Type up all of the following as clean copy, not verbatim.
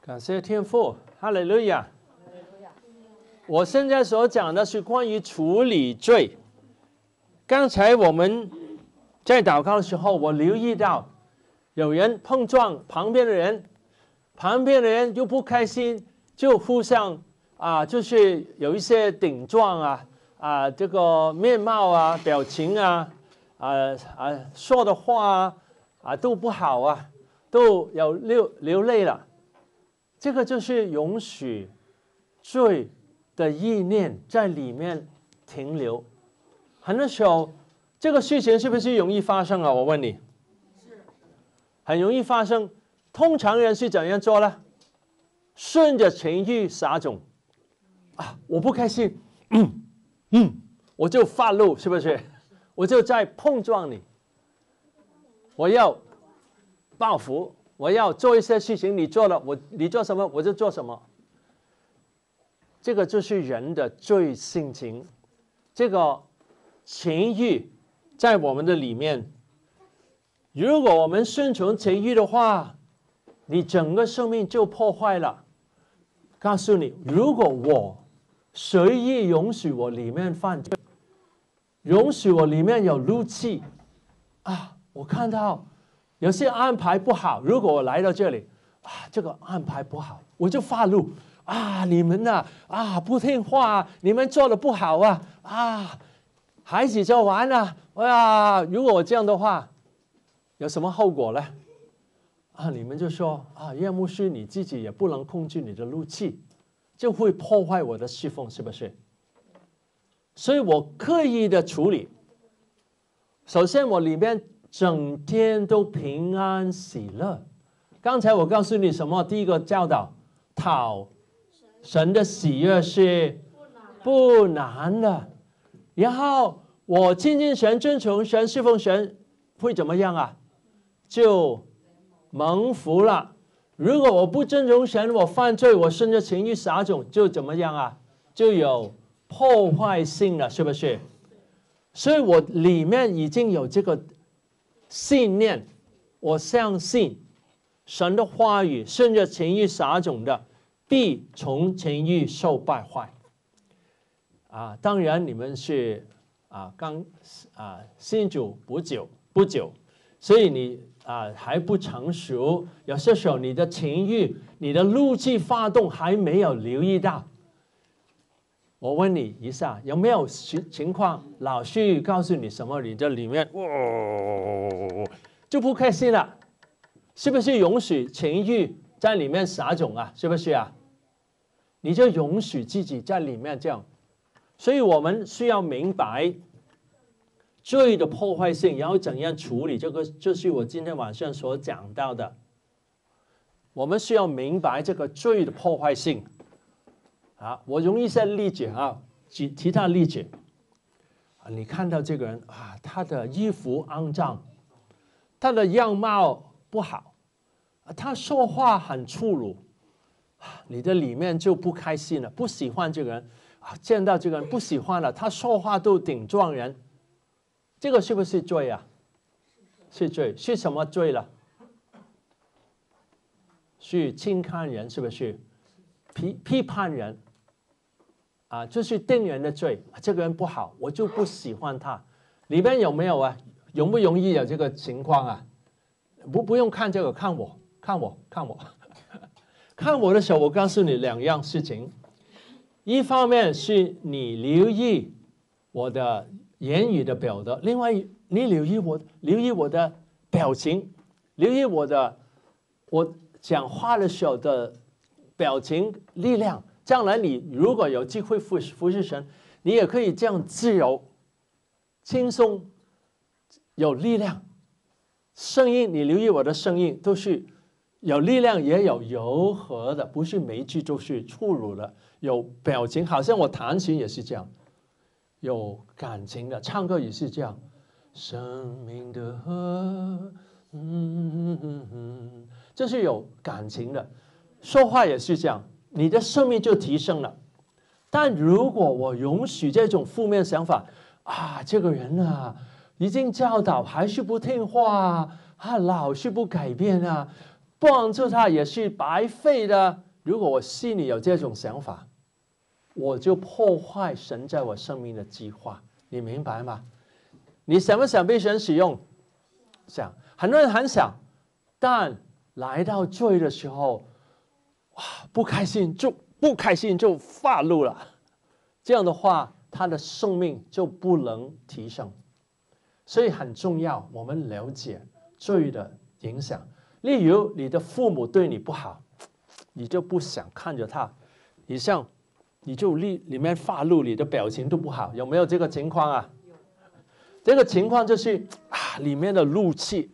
感谢天父，哈利路亚。我现在所讲的是关于处理罪。刚才我们在祷告的时候，我留意到有人碰撞旁边的人，旁边的人又不开心，就互相就是有一些顶撞这个面貌表情说的话都不好都有流泪了。这个就是允许罪的意念在里面停留。很多时候，这个事情是不是容易发生啊？我问你，是，很容易发生。通常人是怎样做呢？顺着情欲撒种我不开心，我就发怒，是不是？我就在碰撞你，我要报复。我要做一些事情，你做了，你做什么我就做什么。这个就是人的罪性情，这个情欲在我们的里面。如果我们顺从情欲的话，你整个生命就破坏了。告诉你，如果我随意允许我里面犯罪，允许我里面有怒气我看到有些安排不好，如果我来到这里这个安排不好，我就发怒你们不听话你们做的不好孩子就完了如果我这样的话，有什么后果呢？你们就说叶牧师你自己也不能控制你的怒气，就会破坏我的侍奉，是不是？所以我刻意的处理。首先我里面整天都平安喜乐。刚才我告诉你什么？第一个教导，讨神的喜悦是不难的。然后我亲近神、遵从神、侍奉神，会怎么样就蒙福了。如果我不遵从神，我犯罪，我顺着情欲撒种，就怎么样就有破坏性了，是不是？所以我里面已经有这个信念，我相信神的话语，顺着情欲撒种的，必从情欲受败坏。当然你们是刚信主不久，所以你还不成熟，有些时候你的情欲、你的怒气发动还没有留意到。我问你一下，有没有情况老师告诉你什么，你这里面就不开心了？是不是允许情欲在里面撒种是不是你就允许自己在里面这样。所以我们需要明白罪的破坏性，然后怎样处理，这个就是我今天晚上所讲到的。我们需要明白这个罪的破坏性。我用一些例子举其他例子你看到这个人他的衣服肮脏，他的样貌不好，他说话很粗鲁，你的里面就不开心了，不喜欢这个人见到这个人不喜欢了，他说话都顶撞人，这个是不是罪是罪。是什么罪了？是轻看人，是不是？批判人就是定人的罪，这个人不好，我就不喜欢他。里边有没有容不容易有这个情况不用看这个，看我看我的时候，我告诉你两样事情。一方面是你留意我的言语的表达，另外你留意我的表情，留意我讲话的时候的表情力量。将来你如果有机会服侍神，你也可以这样自由、轻松、有力量。声音，你留意我的声音，都是有力量，也有柔和的，不是每一句都是粗鲁的。有表情，好像我弹琴也是这样，有感情的，唱歌也是这样。生命的河，这是有感情的。说话也是这样。你的生命就提升了。但如果我允许这种负面想法这个人已经教导还是不听话老是不改变帮助他也是白费的。如果我心里有这种想法，我就破坏神在我生命的计划，你明白吗？你想不想被神使用？想，很多人很想，但来到罪的时候，哇，不开心就发怒了。这样的话，他的生命就不能提升。所以很重要，我们了解罪的影响。例如，你的父母对你不好，你就不想看着他，你就里面发怒，你的表情都不好，有没有这个情况啊？这个情况就是里面的怒气，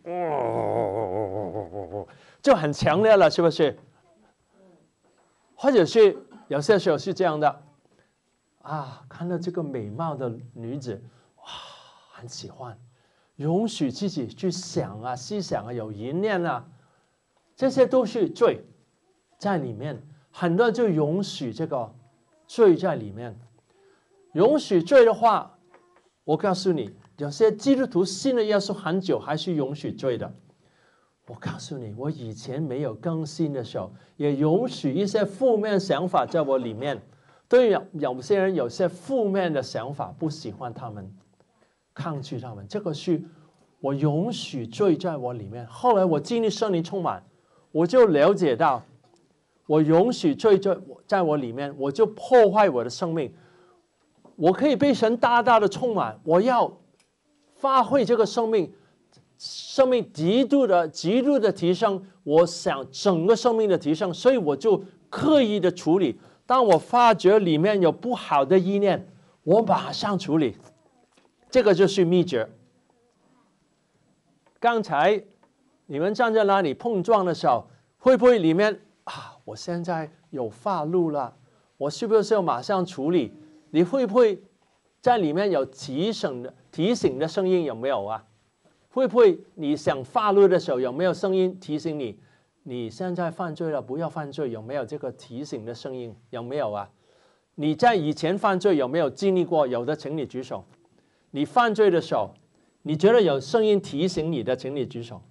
就很强烈了，是不是？或者是有些时候是这样的，看到这个美貌的女子，哇，很喜欢，容许自己去想啊、思想啊、有淫念啊，这些都是罪在里面。很多人就容许这个罪在里面。容许罪的话，我告诉你，有些基督徒信了耶稣很久，还是容许罪的。我告诉你，我以前没有更新的时候，也容许一些负面想法在我里面。对有些人有些负面的想法，不喜欢他们，抗拒他们，这个是我容许罪在我里面。后来我经历圣灵充满，我就了解到，我容许罪在我里面，我就破坏我的生命。我可以被神大大的充满，我要发挥这个生命极度的提升，我想整个生命的提升，所以我就刻意的处理。当我发觉里面有不好的意念，我马上处理，这个就是秘诀。刚才你们站在那里碰撞的时候，会不会里面我现在有发怒了，我是不是要马上处理？你会不会在里面有提醒的声音？有没有啊？会不会你想发怒的时候，有没有声音提醒你，你现在犯罪了，不要犯罪？有没有这个提醒的声音？有没有啊？你在以前犯罪有没有经历过？有的请你举手。你犯罪的时候，你觉得有声音提醒你的，请你举手。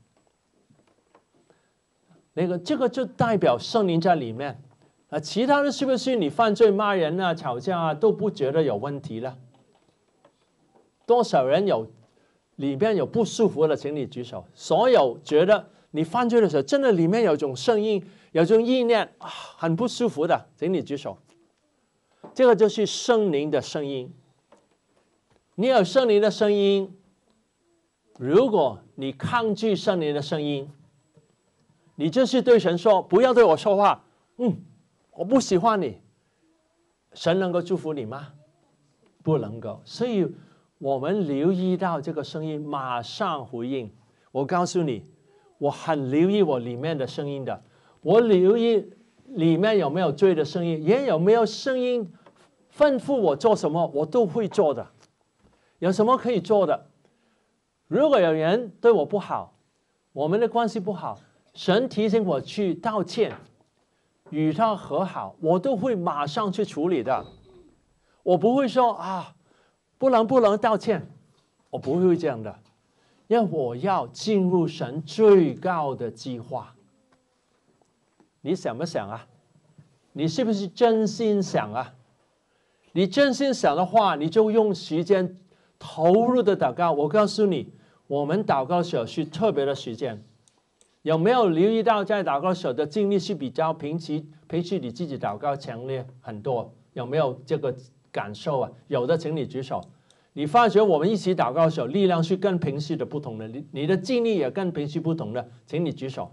这个就代表圣灵在里面。其他的是不是你犯罪骂人啊、吵架啊都不觉得有问题了？多少人里面有不舒服的，请你举手。所有觉得你犯罪的时候，真的里面有种声音、有种意念很不舒服的，请你举手。这个就是圣灵的声音。你有圣灵的声音，如果你抗拒圣灵的声音，你就是对神说：“不要对我说话。”我不喜欢你。神能够祝福你吗？不能够。所以我们留意到这个声音，马上回应。我告诉你，我很留意我里面的声音的。我留意里面有没有罪的声音，也有没有声音吩咐我做什么，我都会做的。有什么可以做的？如果有人对我不好，我们的关系不好，神提醒我去道歉，与他和好，我都会马上去处理的。我不会说不能道歉，我不会这样的，因为我要进入神最高的计划。你想不想啊？你是不是真心想啊？你真心想的话，你就用时间投入的祷告。我告诉你，我们祷告的时候是特别的时间。有没有留意到在祷告时候的经历是比较平时你自己祷告强烈很多？有没有这个感受啊？有的请你举手。你发觉我们一起祷告的时候，力量是跟平时的不同的，你的经历也跟平时不同的，请你举手。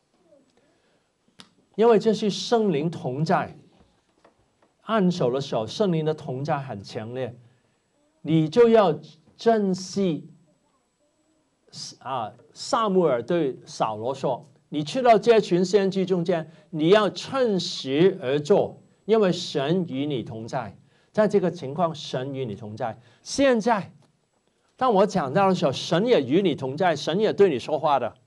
因为这是圣灵同在，按手的时候，圣灵的同在很强烈，你就要珍惜。撒母耳对扫罗说：“你去到这群先知中间，你要趁时而做，因为神与你同在。”在这个情况，神与你同在。现在，当我讲到的时候，神也与你同在，神也对你说话的。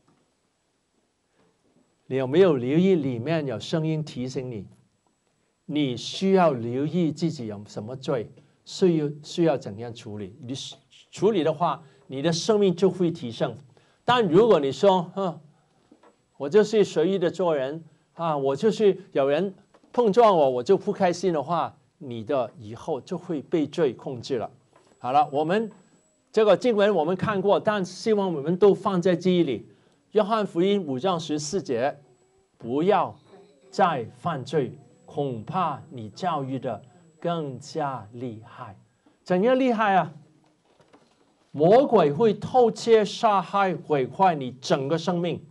你有没有留意里面有声音提醒你？你需要留意自己有什么罪，需要怎样处理？你处理的话，你的生命就会提升。但如果你说我就是随意的做人啊，我就是有人碰撞我，我就不开心的话，你的以后就会被罪控制了。好了，我们这个经文我们看过，但希望我们都放在记忆里。约翰福音5章14节，不要再犯罪，恐怕你教育的更加厉害。怎样厉害啊？魔鬼会偷窃、杀害、毁坏你整个生命，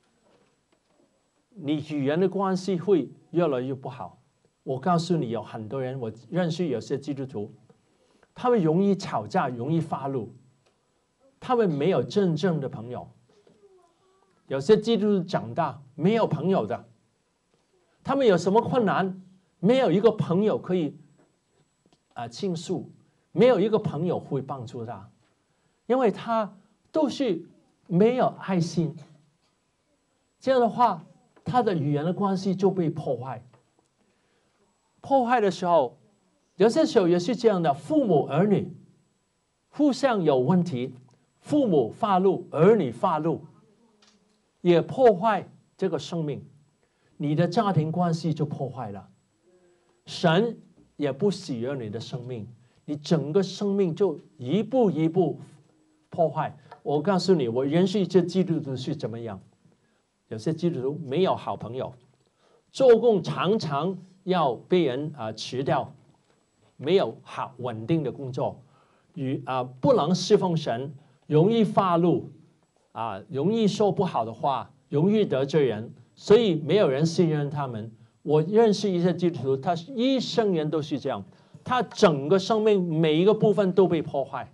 你与人的关系会越来越不好。我告诉你，有很多人，我认识有些基督徒，他们容易吵架，容易发怒，他们没有真正的朋友。有些基督徒长大没有朋友的，他们有什么困难，没有一个朋友可以倾诉，没有一个朋友会帮助他，因为他都是没有爱心。这样的话，他的语言的关系就被破坏。破坏的时候，有些时候也是这样的，父母儿女互相有问题，父母发怒，儿女发怒，也破坏这个生命，你的家庭关系就破坏了，神也不喜悦你的生命，你整个生命就一步一步破坏。我告诉你，我认识一些基督徒是怎么样，有些基督徒没有好朋友，做工常常要被人辞掉，没有好稳定的工作，不能侍奉神，容易发怒容易说不好的话，容易得罪人，所以没有人信任他们。我认识一些基督徒，他一生人都是这样，他整个生命每一个部分都被破坏。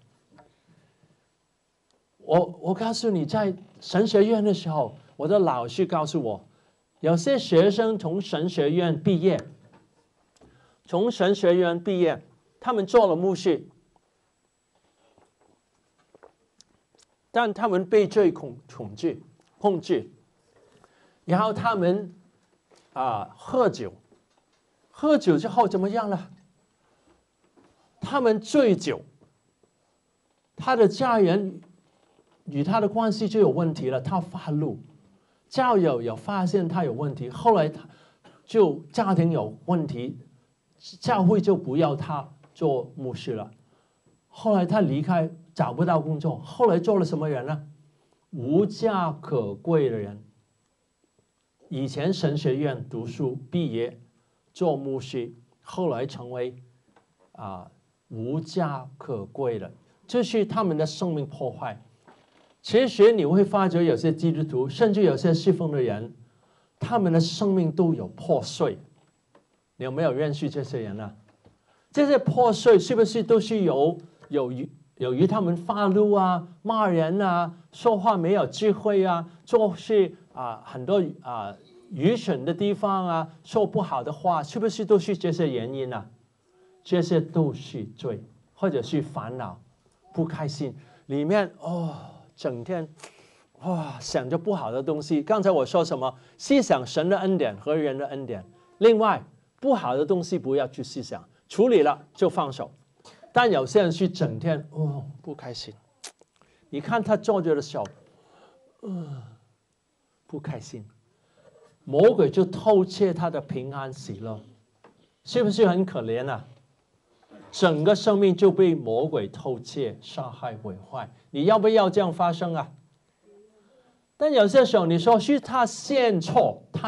我告诉你，在神学院的时候，我的老师告诉我，有些学生从神学院毕业，他们做了牧师，但他们被罪控制，然后他们喝酒之后怎么样了？他们醉酒，他的家人与他的关系就有问题了，他发怒，教友有发现他有问题，后来他就家庭有问题，教会就不要他做牧师了。后来他离开，找不到工作，后来做了什么人呢？无家可归的人。以前神学院读书毕业做牧师，后来成为无家可归的，这是他们的生命破坏。其实你会发觉有些基督徒，甚至有些侍奉的人，他们的生命都有破碎。你有没有认识这些人呢？这些破碎是不是都是由于他们发怒骂人说话没有智慧做事很多愚蠢的地方说不好的话，是不是都是这些原因呢？这些都是罪，或者是烦恼、不开心，里面整天想着不好的东西。刚才我说什么？思想神的恩典和人的恩典。另外，不好的东西不要去思想，处理了就放手。但有些人是整天不开心，你看他坐着的时候不开心，魔鬼就偷窃他的平安喜乐，是不是很可怜啊？整个生命就被魔鬼偷窃、杀害、毁坏。你要不要这样发生啊？但有些时候你说是他陷错，他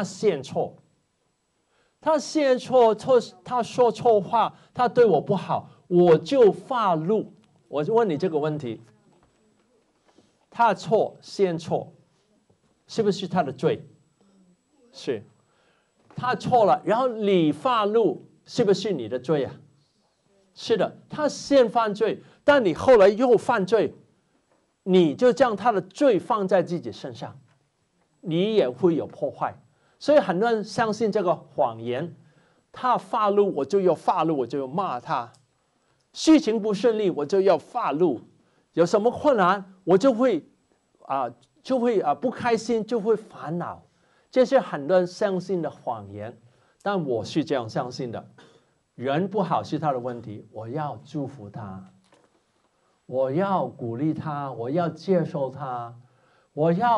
说错话，他对我不好，我就发怒。我就问你这个问题，他陷错，是不是他的罪？是，他错了，然后你发怒，是不是你的罪啊？是的，他先犯罪，但你后来又犯罪，你就将他的罪放在自己身上，你也会有破坏。所以很多人相信这个谎言，他发怒我就要发怒，我就要骂他，事情不顺利我就要发怒，有什么困难我就会不开心，就会烦恼。这是很多人相信的谎言，但我是这样相信的。人不好是他的问题，我要祝福他，我要鼓励他，我要接受他，我要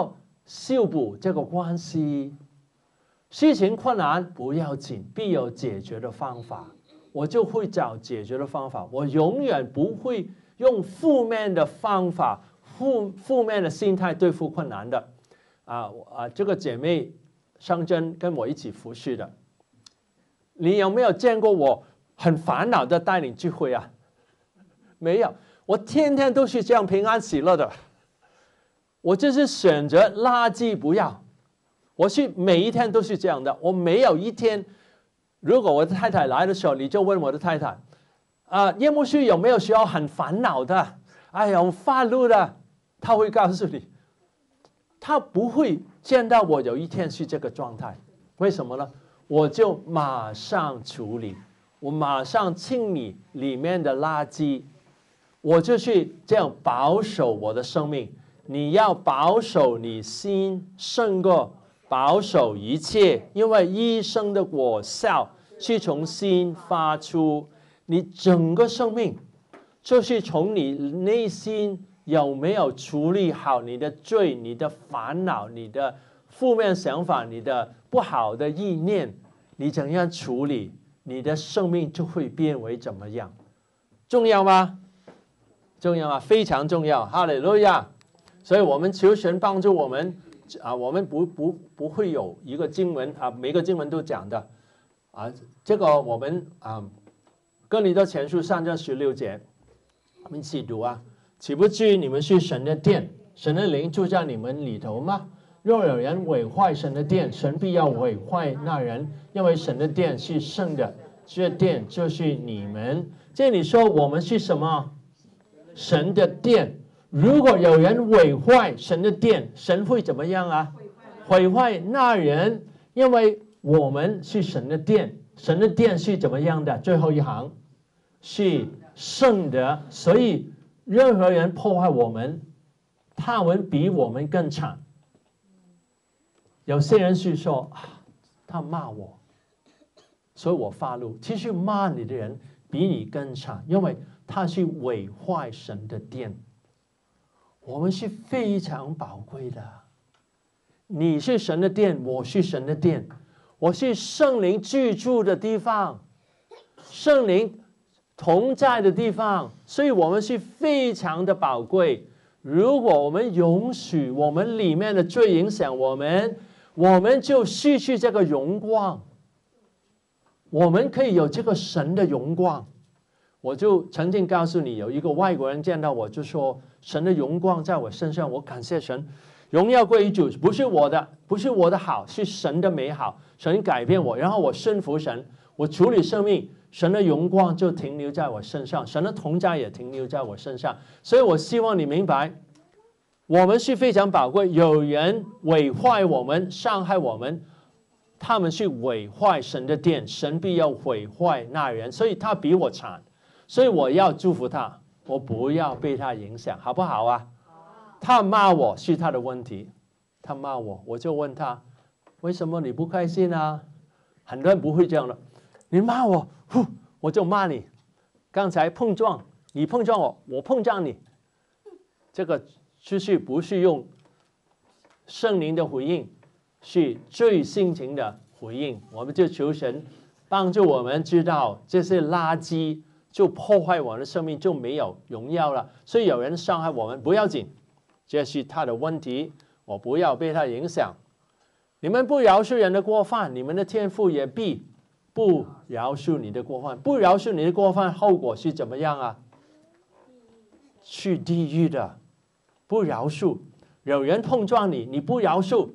修补这个关系。事情困难不要紧，必有解决的方法。我就会找解决的方法，我永远不会用负面的方法、负面的心态对付困难的。这个姐妹尚珍跟我一起服侍的，你有没有见过我很烦恼的带领聚会啊？没有，我天天都是这样平安喜乐的。我就是选择垃圾不要，我是每一天都是这样的。我没有一天，如果我的太太来的时候，你就问我的太太，叶牧师有没有需要很烦恼的？哎呀，我发怒的，他会告诉你，他不会见到我有一天是这个状态。为什么呢？我就马上处理，我马上清理里面的垃圾，我就去这样保守我的生命。你要保守你心胜过保守一切，因为一生的果效是从心发出。你整个生命就是从你内心有没有处理好你的罪、你的烦恼、你的负面想法、你的不好的意念，你怎样处理，你的生命就会变为怎么样。重要吗？重要吗？非常重要。哈利路亚！所以我们求神帮助我们我们不会有一个经文每个经文都讲的这个我们哥林多前书3章16节，我们一起读岂不知你们是神的殿，神的灵住在你们里头吗？若有人毁坏神的殿，神必要毁坏那人，因为神的殿是圣的，这殿就是你们。这里说我们是什么？神的殿。如果有人毁坏神的殿，神会怎么样毁坏那人，因为我们是神的殿，神的殿是怎么样的？最后一行是圣的，所以任何人破坏我们，他们比我们更惨。有些人是说他骂我，所以我发怒。其实骂你的人比你更惨，因为他是毁坏神的殿。我们是非常宝贵的，你是神的殿，我是神的殿，我是圣灵居住的地方，圣灵同在的地方，所以我们是非常的宝贵。如果我们允许我们里面的罪影响我们就失去这个荣光。我们可以有这个神的荣光。我就曾经告诉你，有一个外国人见到我就说，神的荣光在我身上，我感谢神，荣耀归于主，不是我的好，是神的美好，神改变我，然后我顺服神，我处理生命，神的荣光就停留在我身上，神的同在也停留在我身上。所以我希望你明白，我们是非常宝贵。有人毁坏我们，伤害我们，他们是毁坏神的殿，神必要毁坏那人，所以他比我惨。所以我要祝福他，我不要被他影响，好不好啊？他骂我是他的问题，他骂我，我就问他，为什么你不开心啊？很多人不会这样的，你骂我，我就骂你。刚才碰撞，你碰撞我，我碰撞你，这个就是不是用圣灵的回应，是最性情的回应。我们就求神帮助我们知道这些垃圾就破坏我们的生命，就没有荣耀了。所以有人伤害我们不要紧，这是他的问题，我不要被他影响。你们不饶恕人的过犯，你们的天父也必不饶恕你的过犯。不饶恕你的过犯，后果是怎么样去地狱的。不饶恕，有人碰撞你，你不饶恕，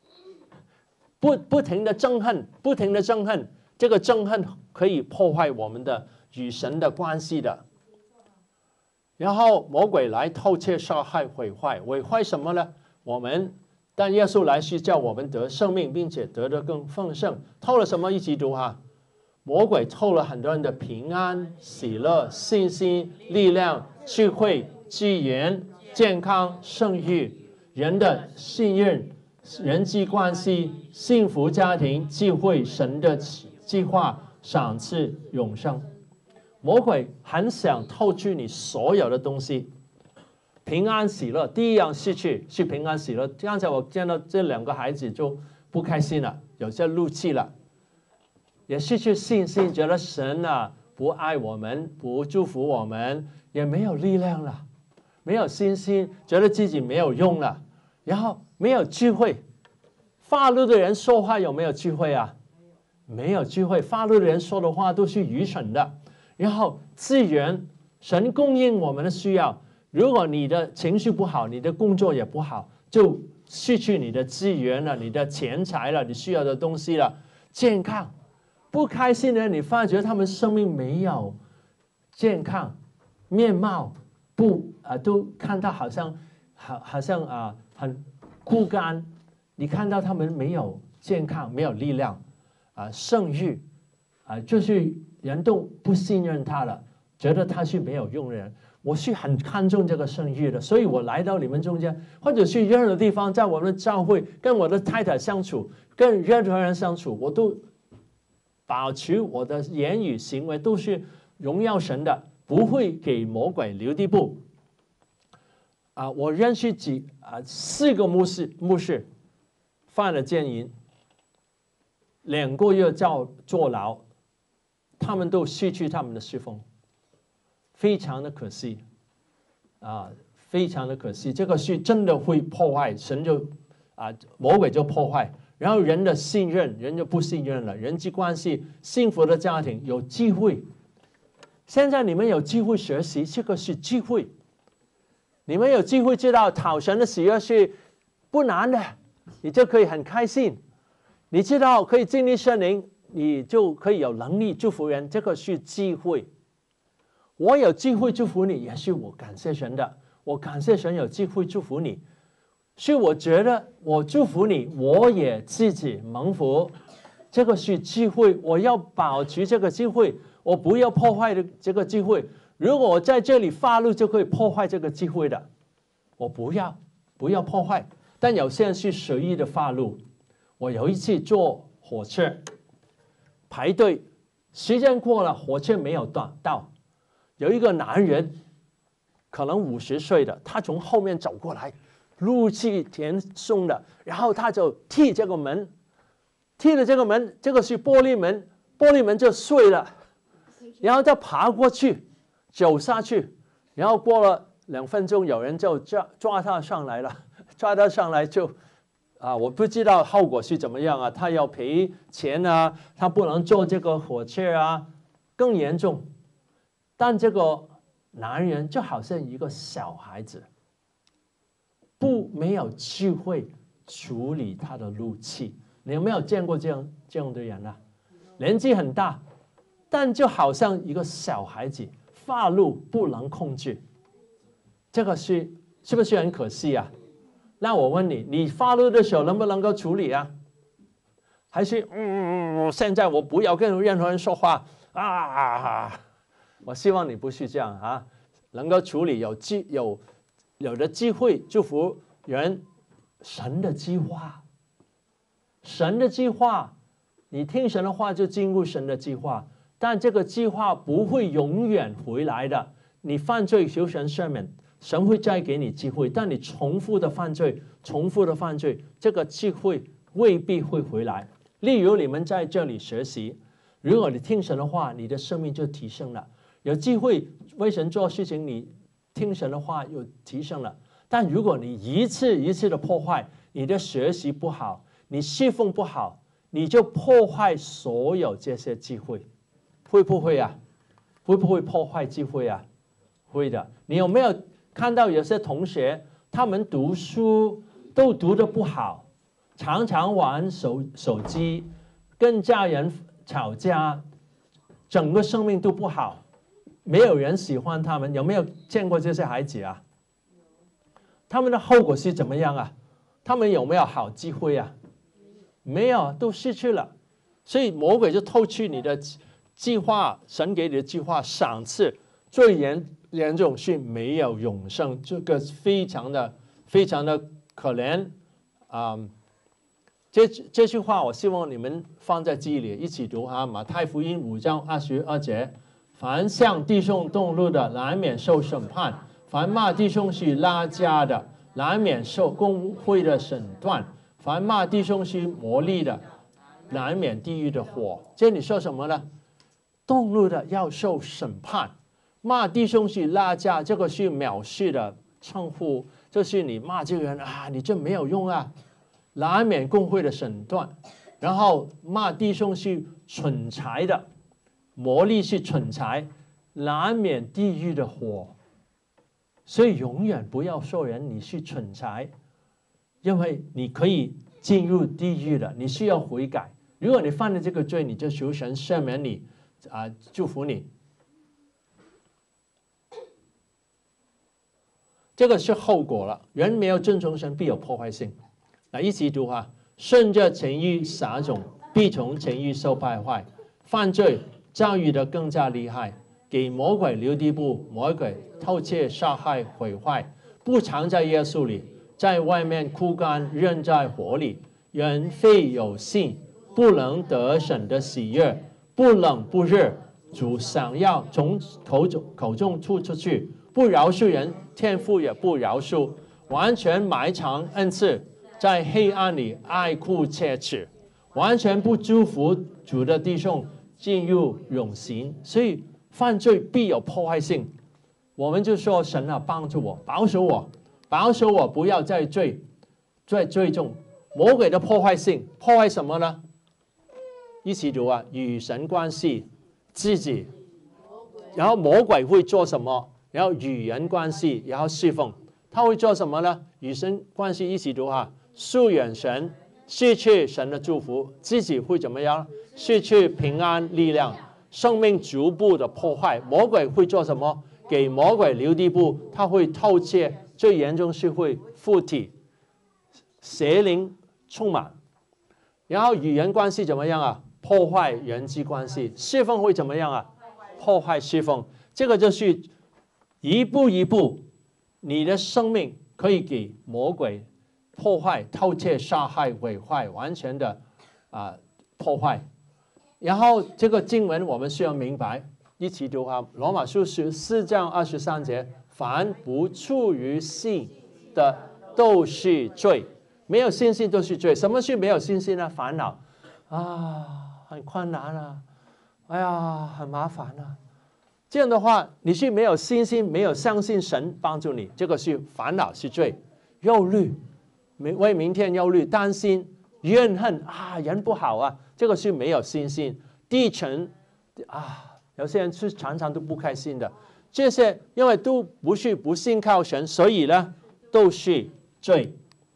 不停的憎恨，不停的憎恨，这个憎恨可以破坏我们的与神的关系的。然后魔鬼来偷窃杀害毁坏什么呢？但耶稣来是叫我们得生命，并且得得更丰盛。偷了什么？一起读魔鬼偷了很多人的平安、喜乐、信心、力量、智慧、资源、健康、生育、人的信任、人际关系、幸福家庭、智慧、神的计划、赏赐、永生。魔鬼很想偷去你所有的东西， 平安喜乐，第一样失去是平安喜乐。刚才我见到这2个孩子就不开心了，有些怒气了，也失去信心，觉得神啊不爱我们，不祝福我们，也没有力量了，没有信心，觉得自己没有用了，然后没有智慧。发怒的人说话有没有智慧啊？没有智慧，发怒的人说的话都是愚蠢的。然后资源，神供应我们的需要。如果你的情绪不好，你的工作也不好，就失去你的资源了，你的钱财了，你需要的东西了。健康，不开心的人，你发觉他们生命没有健康，面貌都看到好像很枯干，你看到他们没有健康，没有力量，圣育就是人都不信任他了，觉得他是没有用的人。我是很看重这个圣育的，所以我来到你们中间，或者去任何地方，在我们的教会跟我的太太相处，跟任何人相处，我都保持我的言语行为都是荣耀神的，不会给魔鬼留地步。我认识4个牧师犯了奸淫，2个月坐牢，他们都失去他们的侍奉。非常的可惜，非常的可惜，这个是真的会破坏神魔鬼就破坏，然后人的信任，人就不信任了，人际关系，幸福的家庭有机会。现在你们有机会学习，这个是机会，你们有机会知道讨神的喜悦是不难的，你就可以很开心。你知道可以经历圣灵，你就可以有能力祝福人，这个是机会。我有机会祝福你，也是我感谢神的。我感谢神有机会祝福你，是我觉得我祝福你，我也自己蒙福，这个是机会。我要保持这个机会，我不要破坏这个机会。如果我在这里发怒，就可以破坏这个机会的。我不要破坏。但有些人是随意的发怒。我有一次坐火车排队，时间过了，火车没有到。有一个男人，可能50岁的，他从后面走过来，怒气填胸的，然后他就踢这个门，踢了这个门，这个是玻璃门，玻璃门就碎了，然后再爬过去，走下去，然后过了2分钟，有人就抓他上来了，抓他上来就我不知道后果是怎么样啊，他要赔钱啊，他不能坐这个火车啊，更严重。但这个男人就好像一个小孩子，没有智慧处理他的怒气。你有没有见过这样的人啊？年纪很大，但就好像一个小孩子，发怒不能控制。这个是不是很可惜啊？那我问你，你发怒的时候能不能够处理啊？还是现在我不要跟任何人说话我希望你不是这样能够处理有的机会祝福人。神的计划，神的计划，你听神的话就进入神的计划，但这个计划不会永远回来的。你犯罪求神赦免，神会再给你机会，但你重复的犯罪，这个机会未必会回来。例如你们在这里学习，如果你听神的话，你的生命就提升了。有机会为神做事情，你听神的话又提升了。但如果你一次一次的破坏，你的学习不好，你侍奉不好，你就破坏所有这些机会，会不会啊？会不会破坏机会啊？会的。你有没有看到有些同学，他们读书都读得不好，常常玩手机，跟家人吵架，整个生命都不好，没有人喜欢他们。有没有见过这些孩子啊？他们的后果是怎么样啊？他们有没有好机会啊？没有，都失去了。所以魔鬼就偷去你的计划，神给你的计划赏赐，最严重是没有永生，这个非常的可怜这句话我希望你们放在记忆里，一起读马太福音5章22节，凡向弟兄动怒的，难免受审判。 凡骂弟兄是拉家的，难免受公会的审断；凡骂弟兄是魔力的，难免地狱的火。这里说什么呢？动怒的要受审判。骂弟兄是拉家，这个是藐视的称呼，就是你骂这个人啊，你这没有用啊，难免公会的审断。然后骂弟兄是蠢材的，魔力是蠢材，难免地狱的火。所以永远不要说人你是蠢材，因为你可以进入地狱的，你需要悔改。如果你犯了这个罪，你就求神赦免你，祝福你。这个是后果了。人没有遵从神，必有破坏性。一起读哈，顺着情欲撒种，必从情欲受败坏。犯罪教育的更加厉害，给魔鬼留地步，魔鬼偷窃、杀害、毁坏，不藏在耶稣里，在外面枯干，扔在火里。人非有信，不能得神的喜悦，不冷不热，主想要从口中吐出去。不饶恕人，天父也不饶恕。完全埋藏恩赐，在黑暗里爱哭切齿，完全不祝福主的弟兄进入永刑。所以犯罪必有破坏性。我们就说神啊，帮助我，保守我，不要再罪中。魔鬼的破坏性，破坏什么呢？一起读啊，与神关系，自己，然后魔鬼会做什么？然后与人关系，然后侍奉，他会做什么呢？与神关系，一起读哈，疏远神，失去神的祝福，自己会怎么样？失去平安力量，生命逐步的破坏。魔鬼会做什么？给魔鬼留地步，他会偷窃，最严重是会附体，邪灵充满。然后与人关系怎么样啊？破坏人际关系。侍奉会怎么样啊？破坏侍奉。这个就是一步一步，你的生命可以给魔鬼破坏、偷窃、杀害、毁坏，完全的破坏。然后这个经文我们需要明白，一起读哈，罗马书4章23节，凡不出于信的都是罪，没有信心都是罪。什么是没有信心呢？烦恼很困难啊，哎呀，很麻烦啊。这样的话，你是没有信心，没有相信神帮助你，这个是烦恼，是罪。忧虑，为明天忧虑，担心，怨恨人不好啊，这个是没有信心。低沉有些人是常常都不开心的，这些因为都不是不信靠神，所以呢都是罪。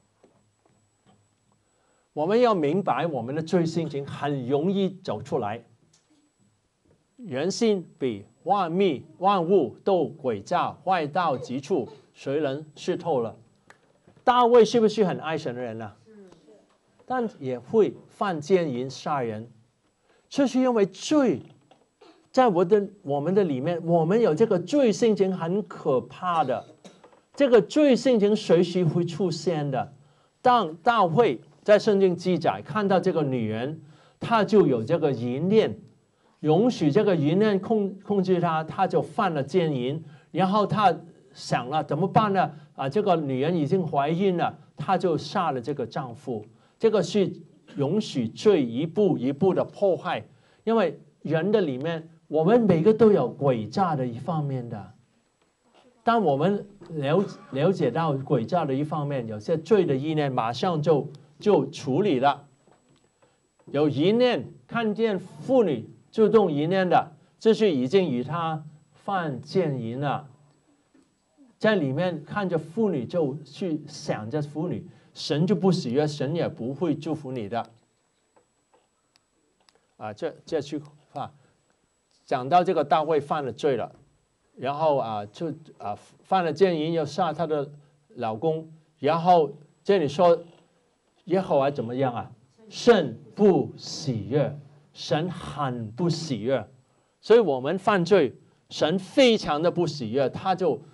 我们要明白我们的罪性情很容易走出来。人心比万物都诡诈，坏到极处，谁能识透了？大卫是不是很爱神的人呢？但也会犯奸淫、杀人，这是因为罪在我们的里面，我们有这个罪性情，很可怕的。这个罪性情随时会出现的。当大卫在圣经记载看到这个女人，她就有这个淫念。容许这个淫念控制他，他就犯了奸淫，然后他想了怎么办呢？这个女人已经怀孕了，他就杀了这个丈夫。这个是容许罪一步一步的破坏，因为人的里面，我们每个都有诡诈的一方面的。当我们了解到诡诈的一方面，有些罪的意念，马上就处理了。有淫念，看见妇女主动淫念的，这是已经与他犯奸淫了。在里面看着妇女就去想着妇女，神就不喜悦，神也不会祝福你的。这句话讲到这个大卫犯了罪了，然后犯了奸淫，要杀他的老公，然后这里说耶和华怎么样啊？甚不喜悦。神很不喜悦，所以我们犯罪，神非常的不喜悦，他就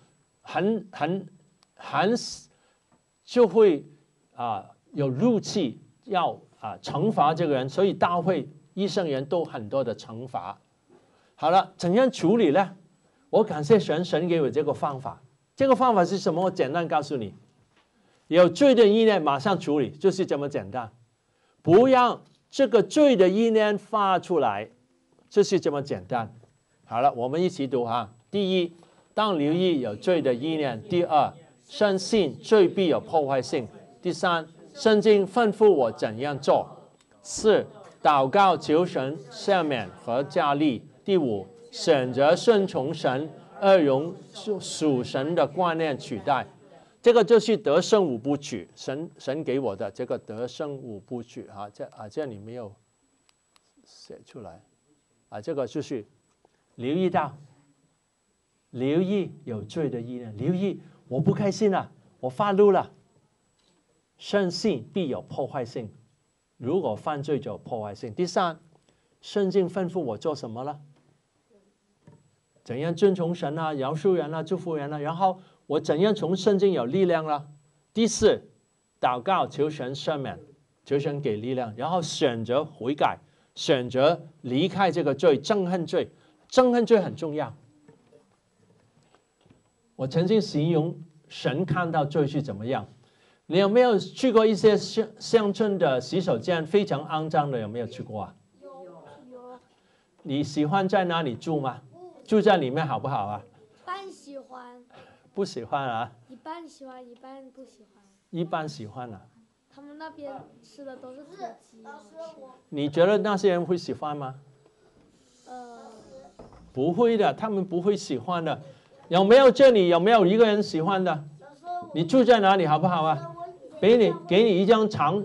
就会有怒气，要惩罚这个人。所以大卫医生人都很多的惩罚。好了，怎样处理呢？我感谢神，神给我这个方法， 这个方法是什么？我简单告诉你，有罪的意念马上处理，就是这么简单。不让这个罪的意念发出来，就是这么简单。好了，我们一起读哈。第一，当留意有罪的意念；第二，深信罪必有破坏性；第三，圣经吩咐我怎样做；四，祷告求神赦免和加力；第五，选择顺从神，而用属神的观念取代。这个就是得胜五部曲，神给我的这个得胜五部曲啊，这里没有写出来啊，这个就是留意到，留意有罪的意念，留意我不开心了，我发怒了，深信必有破坏性，如果犯罪就有破坏性。第三，圣经吩咐我做什么了？怎样遵从神啊，饶恕人啊，祝福人啊，然后我怎样从圣经有力量了？第四，祷告求神赦免，求神给力量，然后选择悔改，选择离开这个罪，憎恨罪，憎恨罪很重要。我曾经形容神看到罪是怎么样。你有没有去过一些乡村的洗手间，非常肮脏的？有没有去过啊？ 有。 你喜欢在那里住吗？住在里面好不好啊？ 半喜欢。 不喜欢啊？ 一半喜欢，一半不喜欢。 一般喜欢啊。 他们那边吃的都是土鸡。 你觉得那些人会喜欢吗？不会的，他们不会喜欢的。有没有这里有没有一个人喜欢的？你住在哪里好不好啊？给你一张床，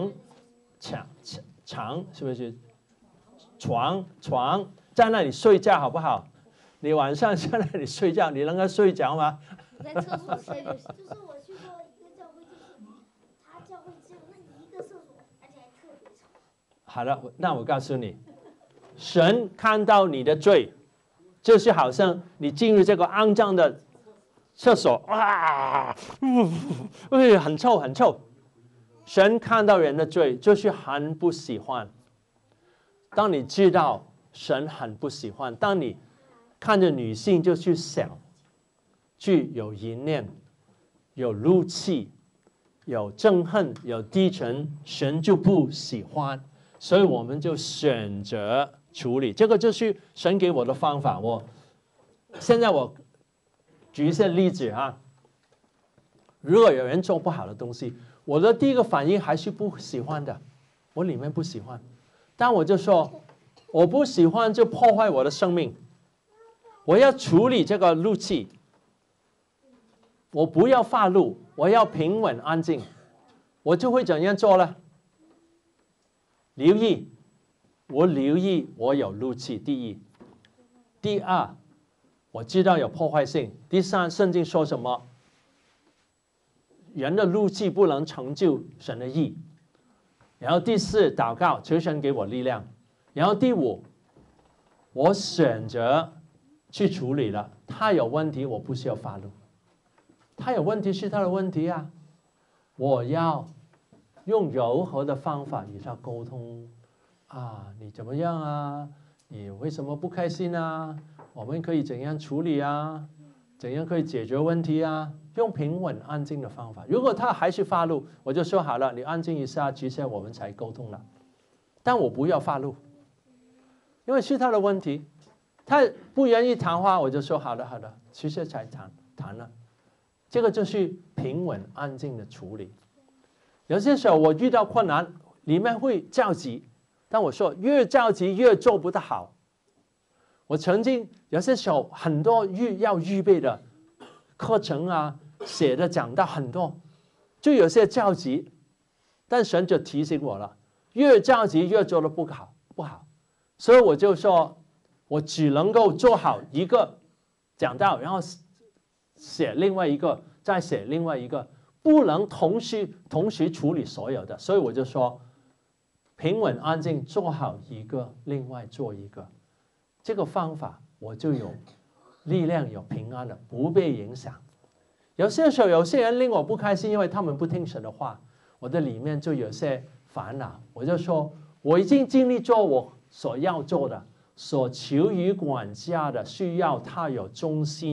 是不是？床在那里睡觉好不好？你晚上在那里睡觉，你能够睡着吗？ 在厕所睡就行。就是我去过一个教会，就是他教会只有那一个厕所，而且还特别吵。 好了，那我告诉你，神看到你的罪，就是好像你进入这个肮脏的厕所，哇，很臭很臭。神看到人的罪，就是很不喜欢。当你知道神很不喜欢，当你看着女性就去想，去有淫念，有怒气，有憎恨，有低沉，神就不喜欢，所以我们就选择处理。这个就是神给我的方法。现在我举一些例子啊。如果有人做不好的东西，我的第一个反应还是不喜欢的，我里面不喜欢，但我就说我不喜欢就破坏我的生命，我要处理这个怒气，我不要发怒，我要平稳安静，我就会怎样做呢？留意我有怒气，第一。第二，我知道有破坏性。第三，圣经说什么？人的怒气不能成就神的义。然后第四，祷告求神给我力量。然后第五，我选择去处理了。他有问题，我不需要发怒。他有问题是他的问题啊，我要用柔和的方法与他沟通啊，你怎么样啊？你为什么不开心啊？我们可以怎样处理啊？怎样可以解决问题啊？用平稳安静的方法。如果他还是发怒，我就说好了，你安静一下，接下来我们才沟通了。但我不要发怒，因为是他的问题，他不愿意谈话，我就说好的，接下来才谈了。这个就是平稳安静的处理。有些时候我遇到困难，里面会着急，但我说越着急越做不得好。我曾经有些时候很多要预备的课程啊，写的讲到很多，就有些着急，但神就提醒我了，越着急越做得不好，所以我就说，我只能够做好一个讲道，然后写另外一个，再写另外一个，不能同时处理所有的，所以我就说，平稳安静做好一个，另外做一个，这个方法我就有力量，有平安了，不被影响。有些时候有些人令我不开心，因为他们不听神的话，我的里面就有些烦恼，我就说我已经尽力做我所要做的，所求于管家的需要他有忠心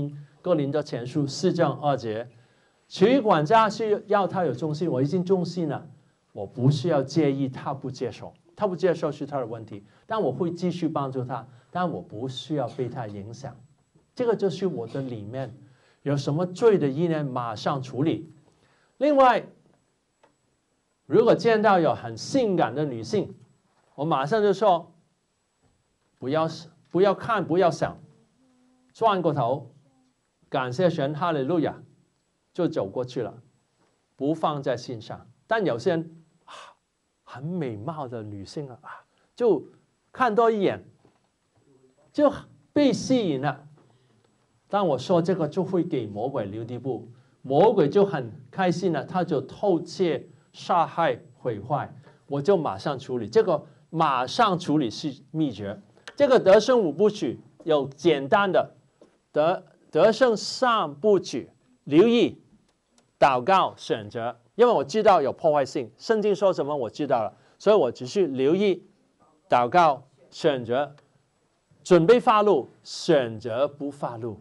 哥林多前书4章2节，其余管家是要他有忠心，我已经忠心了，我不是要介意他不接受，他不接受是他的问题，但我会继续帮助他，但我不需要被他影响。这个就是我的里面有什么罪的意念，马上处理。另外，如果见到有很性感的女性，我马上就说，不要看，不要想，转过头，感谢神，哈利路亚，就走过去了，不放在心上。但有些人很美貌的女性就看多一眼，就被吸引了。当我说这个，就会给魔鬼留地步，魔鬼就很开心了，他就偷窃、杀害、毁坏，我就马上处理。这个马上处理是秘诀。这个得胜5部曲有简单的得胜3部曲，留意、祷告、选择。因为我知道有破坏性，圣经说什么我知道了，所以我只是留意、祷告、选择，准备发怒，选择不发怒。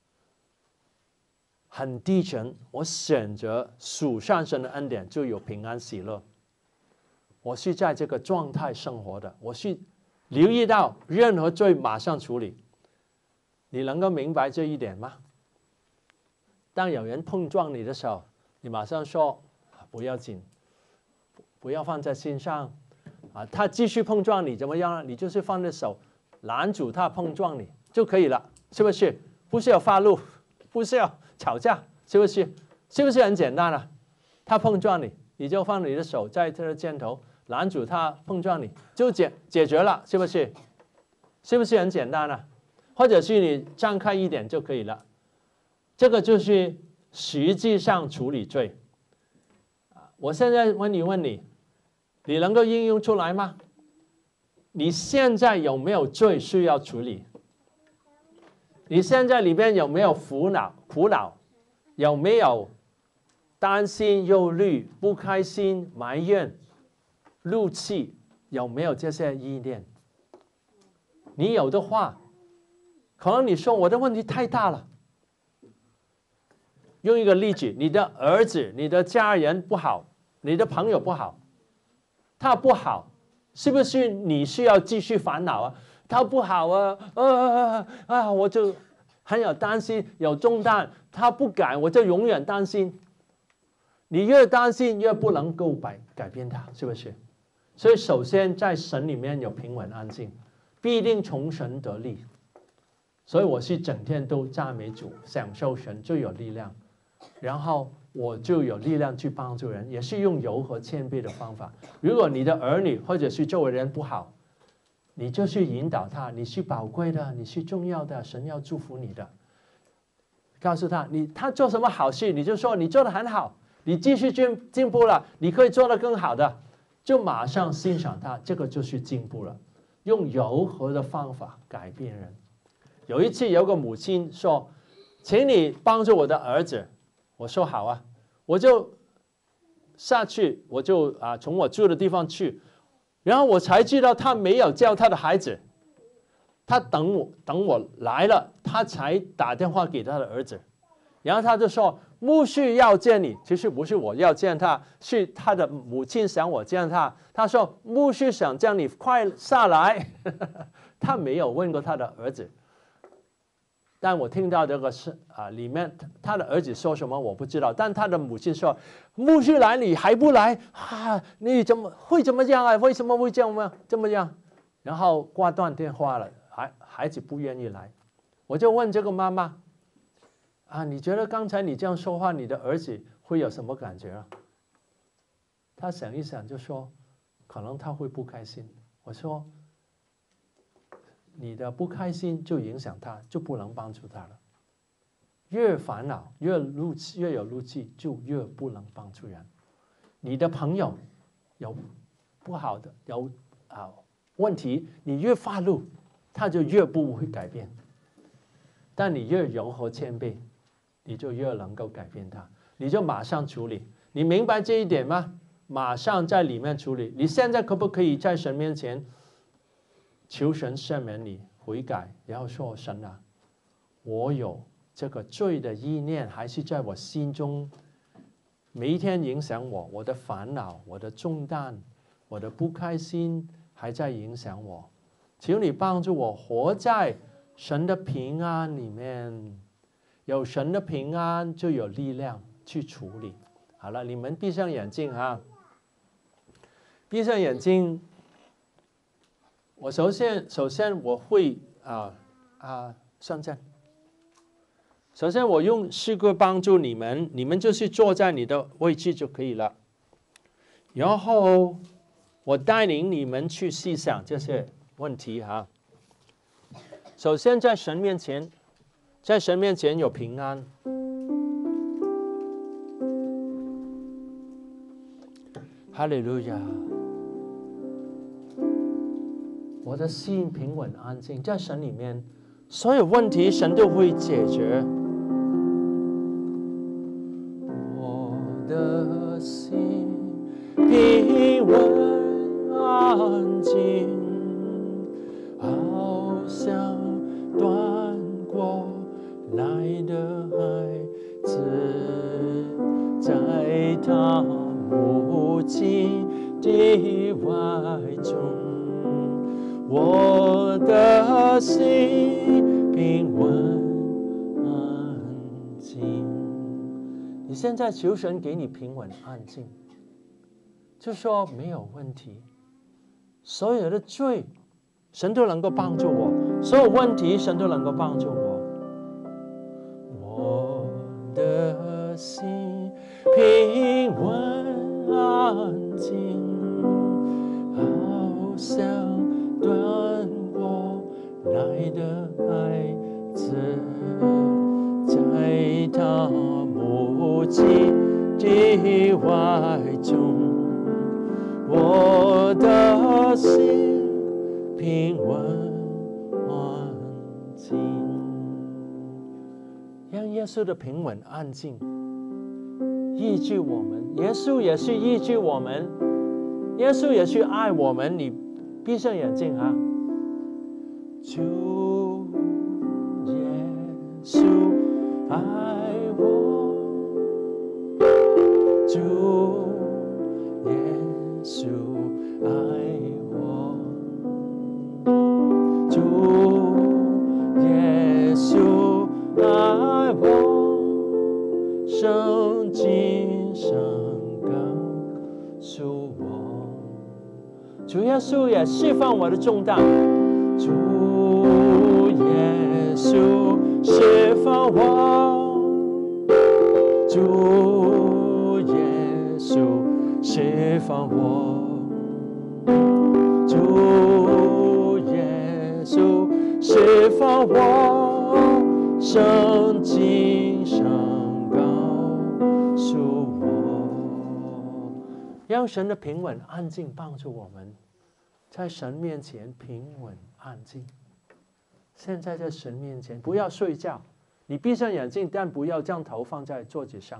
很低沉，我选择属上神的恩典，就有平安喜乐。我是在这个状态生活的，我是留意到任何罪马上处理。你能够明白这一点吗？当有人碰撞你的时候，你马上说不要紧，不要放在心上他继续碰撞你怎么样？你就是放在手拦住他碰撞你就可以了，是不是？不是要发怒，不是要吵架，是不是？是不是很简单他碰撞你，你就放你的手在他的肩头拦住他碰撞你，就解决了，是不是？是不是很简单或者是你张开一点就可以了。这个就是实际上处理罪。我现在问你，你能够应用出来吗？你现在有没有罪需要处理？你现在里边有没有苦恼？有没有担心、忧虑、不开心、埋怨、怒气？有没有这些意念？你有的话，可能你说我的问题太大了。用一个例子，你的儿子、你的家人不好，你的朋友不好，他不好，是不是你需要继续烦恼他不好我就很有担心，有重担，他不改，我就永远担心。你越担心，越不能够改变他，是不是？所以首先在神里面有平稳安静，必定从神得力。所以我是整天都赞美主，享受神就有力量，然后我就有力量去帮助人，也是用柔和谦卑的方法。如果你的儿女或者是周围人不好，你就去引导他，你是宝贵的，你是重要的，神要祝福你的。告诉他，他做什么好事，你就说你做得很好，你继续进步了，你可以做得更好的，就马上欣赏他，这个就是进步了。用柔和的方法改变人。有一次有个母亲说，请你帮助我的儿子，我说好我就下去，我就从我住的地方去，然后我才知道他没有叫他的孩子，他等我来了，他才打电话给他的儿子，然后他就说牧师要见你，其实不是我要见他，是他的母亲想我见他，他说牧师想叫你快下来他没有问过他的儿子。但我听到这个是里面他的儿子说什么我不知道，但他的母亲说牧师来你还不来你怎么会这么样为什么会这么样？然后挂断电话了，孩子不愿意来。我就问这个妈妈你觉得刚才你这样说话，你的儿子会有什么感觉他想一想就说可能他会不开心。我说你的不开心就影响他，就不能帮助他了。越烦恼越有怒气，就越不能帮助人。你的朋友有不好的有问题，你越发怒，他就越不会改变。但你越柔和谦卑，你就越能够改变他，你就马上处理。你明白这一点吗？马上在里面处理。你现在可不可以在神面前求神赦免你悔改，然后说神我有这个罪的意念还是在我心中，每一天影响我，我的烦恼、我的重担、我的不开心还在影响我。求你帮助我活在神的平安里面，有神的平安就有力量去处理。好了，你们闭上眼睛哈，闭上眼睛。我首先我会上阵。首先我用诗歌帮助你们，你们就是坐在你的位置就可以了。然后我带领你们去细想这些问题哈。首先在神面前有平安。哈利路亚！我的心平稳安静，在神里面，所有问题神都会解决。我的心平稳安静，好像断过来的孩子，在他母亲的怀中。我的心平稳安静。你现在求神给你平稳安静，就说没有问题。所有的罪，神都能够帮助我；所有问题，神都能够帮助我。我的心平稳安静，好像断过来的孩子，在他母亲的怀中，我的心平稳安静。让耶稣的平稳安静医治我们，耶稣也是医治我们，耶稣也是爱我们。你闭上眼睛啊！主耶稣爱我，主耶稣爱我，主耶稣爱我，圣经上告诉我。主耶稣也释放我的重担，主耶稣释放我，主耶稣释放我，主耶稣释放我，圣经上告诉我。让神的平稳安静帮助我们，在神面前平稳安静。现在在神面前，不要睡觉，你闭上眼睛，但不要将头放在桌子上。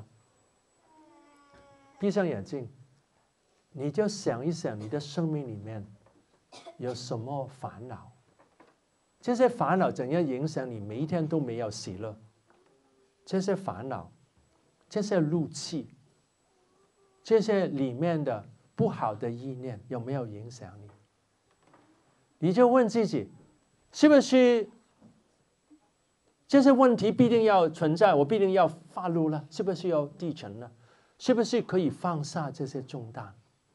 闭上眼睛，你就想一想你的生命里面有什么烦恼，这些烦恼怎样影响你每一天都没有喜乐？这些烦恼，这些怒气，这些里面的不好的意念有没有影响你？你就问自己，是不是这些问题必定要存在，我必定要发怒了？是不是要地沉了？是不是可以放下这些重担？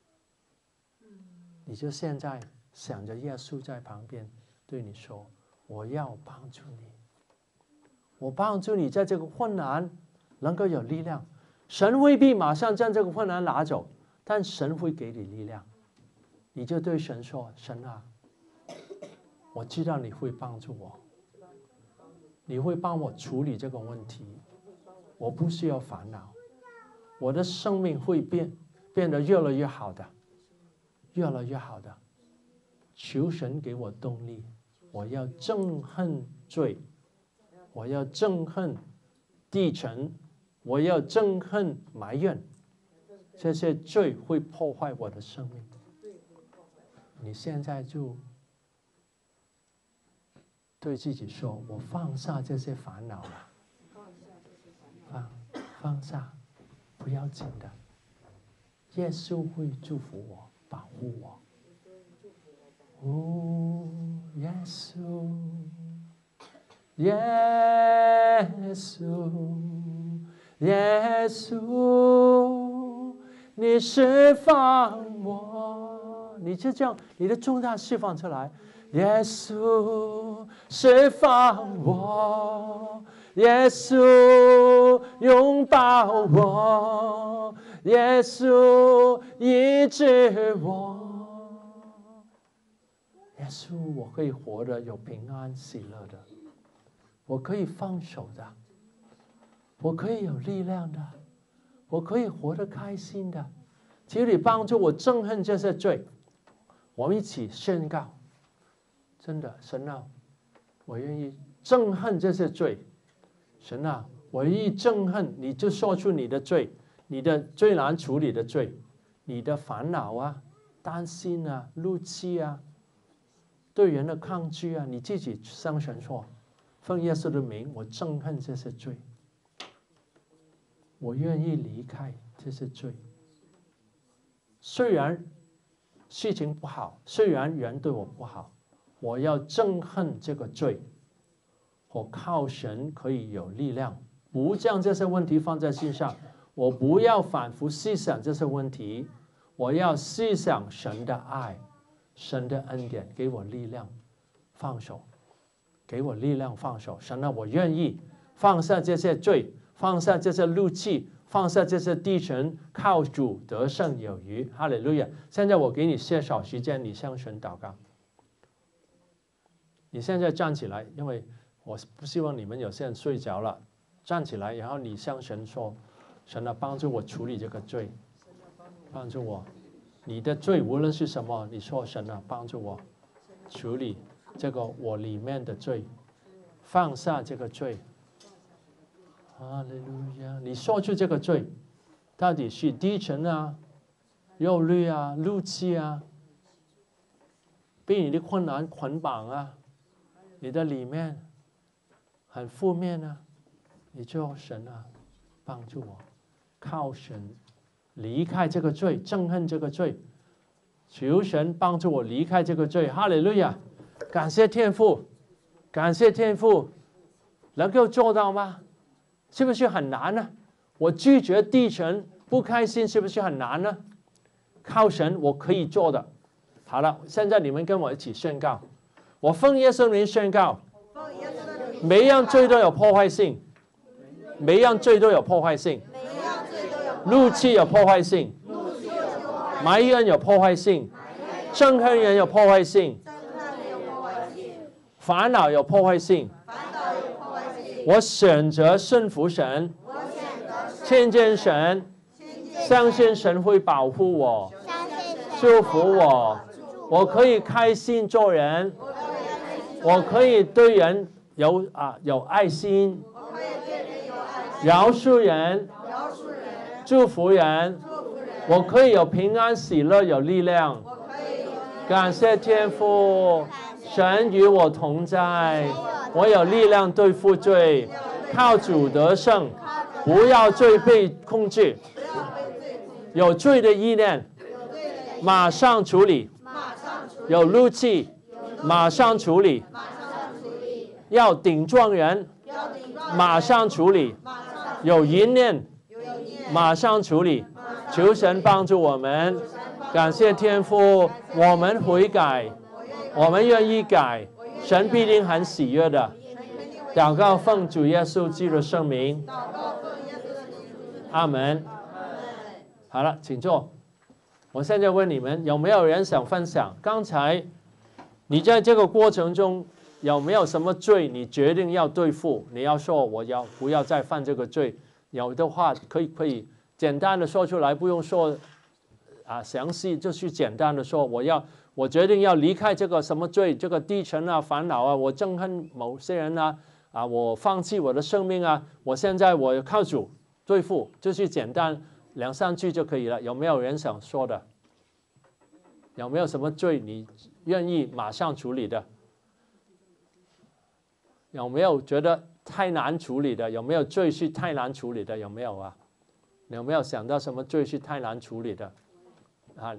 你就现在想着耶稣在旁边对你说，我要帮助你，我帮助你在这个困难能够有力量。神未必马上将这个困难拿走，但神会给你力量。你就对神说，神啊，我知道你会帮助我，你会帮我处理这个问题，我不需要烦恼，我的生命会变得越来越好的，越来越好的。求神给我动力，我要憎恨罪，我要憎恨地尘，我要憎恨埋怨，这些罪会破坏我的生命。你现在就对自己说，我放下这些烦恼了， 放下，不要紧的。耶稣会祝福我，保护我。哦，耶稣，耶稣，耶稣，你释放我，你就这样，你的重担释放出来。耶稣，释放我。耶稣拥抱我，耶稣医治我，耶稣，我可以活得有平安喜乐的，我可以放手的，我可以有力量的，我可以活得开心的。求你帮助我憎恨这些罪，我们一起宣告，真的，神啊，我愿意憎恨这些罪。神啊，我一憎恨，你就说出你的罪，你的最难处理的罪，你的烦恼啊、担心啊、怒气啊、对人的抗拒啊，你自己向神说，奉耶稣的名，我憎恨这些罪，我愿意离开这些罪。虽然事情不好，虽然人对我不好，我要憎恨这个罪。我靠神可以有力量，不将这些问题放在心上。我不要反复思想这些问题，我要思想神的爱，神的恩典，给我力量，放手，给我力量放手。神啊，我愿意放下这些罪，放下这些怒气，放下这些低沉，靠主得胜有余。哈利路亚！现在我给你些少时间，你向神祷告。你现在站起来，因为我不希望你们有些人睡着了，站起来，然后你向神说：“神啊，帮助我处理这个罪，帮助我，你的罪无论是什么，你说神啊，帮助我处理这个我里面的罪，放下这个罪。”哈利路亚！你说出这个罪，到底是低沉啊、忧虑啊、怒气啊，被你的困难捆绑啊，你的里面很负面啊，你就神啊，帮助我，靠神离开这个罪，憎恨这个罪，求神帮助我离开这个罪。哈利路亚！感谢天父，感谢天父，能够做到吗？是不是很难呢？我拒绝低沉不开心，是不是很难呢？靠神我可以做的。好了，现在你们跟我一起宣告，我奉耶稣名宣告，每一样罪都有破坏性，每一样罪都有破坏性，怒气有破坏性，埋怨有破坏性，憎恨人有破坏性，烦恼有破坏性。我选择顺服神，亲近神，相信神会保护我，祝福我。我可以开心做人，我可以对人有爱心，饶恕人，祝福人。我可以有平安喜乐，有力量。感谢天父，神与我同在，我有力量对付罪，靠主得胜，不要罪被控制。有罪的意念，马上处理；有怒气，马上处理；要顶撞人，马上处理；有淫念，马上处理。求神帮助我们，感谢天父，我们悔改，我们愿意改，神必定很喜悦的。祷告奉主耶稣基督的圣名，阿门。好了，请坐。我现在问你们，有没有人想分享？刚才你在这个过程中有没有什么罪你决定要对付？你要说我不要再犯这个罪。有的话可以简单的说出来，不用说详细，就是简单的说我决定要离开这个什么罪，这个低沉啊、烦恼啊，我憎恨某些人啊，我放弃我的生命啊，我现在我靠主对付，就是简单2-3句就可以了。有没有人想说的？有没有什么罪你愿意马上处理的？有没有觉得太难处理的？有没有罪是太难处理的？有没有啊？你有没有想到什么罪是太难处理的？啊，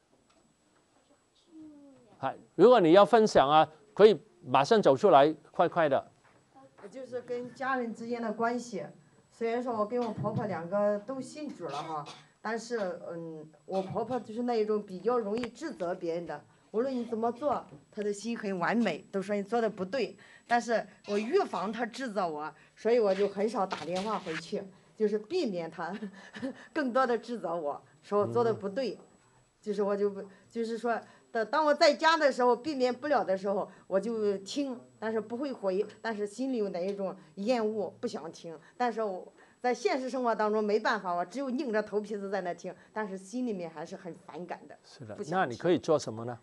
如果你要分享啊，可以马上走出来，快快的。 就是跟家人之间的关系，虽然说我跟我婆婆两个都信主了哈，但是我婆婆就是那一种比较容易指责别人的，无论你怎么做，她的心很完美，都说你做的不对，但是我预防她指责我，所以我就很少打电话回去，就是避免她更多的指责我，说我做的不对，就是我就不就是说。当我在家的时候，避免不了的时候，我就听，但是不会回，但是心里有那一种厌恶，不想听。但是我在现实生活当中没办法，我只有硬着头皮子在那听，但是心里面还是很反感的。 是的，那你可以做什么呢？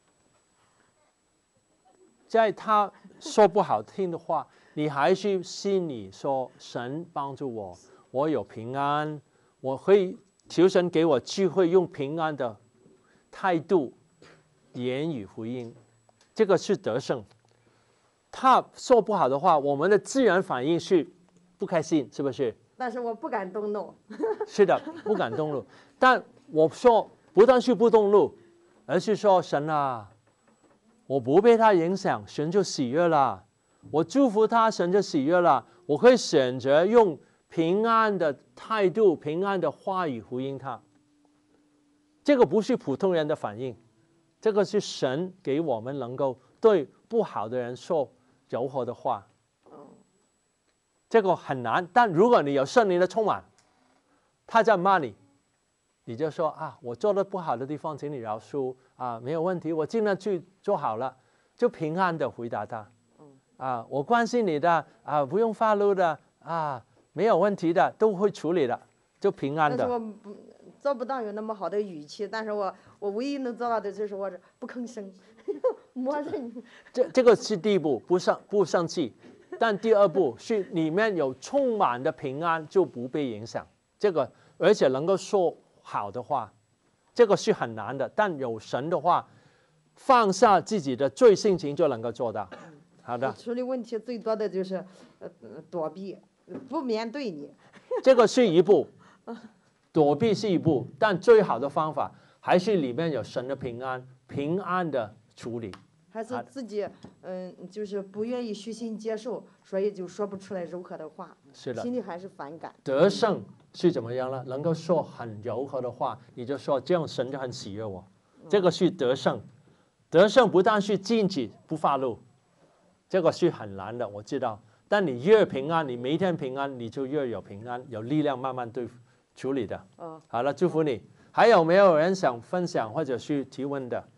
在他说不好听的话，你还是心里说神帮助我，我有平安，我会求神给我智慧，用平安的态度。言语回应，这个是得胜。他说不好的话，我们的自然反应是不开心，是不是？ 但是我不敢动怒。 是的，不敢动怒。但我说，不但是不动怒，而是说神啊，我不被他影响，神就喜悦了。我祝福他，神就喜悦了。我会选择用平安的态度、平安的话语回应他。这个不是普通人的反应。这个是神给我们能够对不好的人说柔和的话，这个很难。但如果你有圣灵的充满，他在骂你，你就说啊，我做的不好的地方，请你饶恕啊，没有问题，我尽量去做好了，就平安的回答他。啊，我关心你的啊，不用发怒的啊，没有问题的，都会处理的，就平安的。 但是我做不到有那么好的语气，但是我唯一能做到的就是我不吭声，默认。 这个是第一步，不生气。但第二步是里面有充满的平安，就不被影响。这个而且能够说好的话，这个是很难的。但有神的话，放下自己的罪性情就能够做到。好的。 处理问题最多的就是躲避，不面对你。 这个是一步。躲避是一步，但最好的方法还是里面有神的平安，平安的处理。 还是自己就是不愿意虚心接受，所以就说不出来柔和的话。 是的， 心里还是反感。 得胜是怎么样呢？能够说很柔和的话，你就说这样神就很喜悦我。这个是得胜。得胜不但是禁止不发怒，这个是很难的，我知道。但你越平安，你每一天平安，你就越有平安，有力量慢慢对付。处理的。好了，祝福你。还有没有人想分享或者是提问的？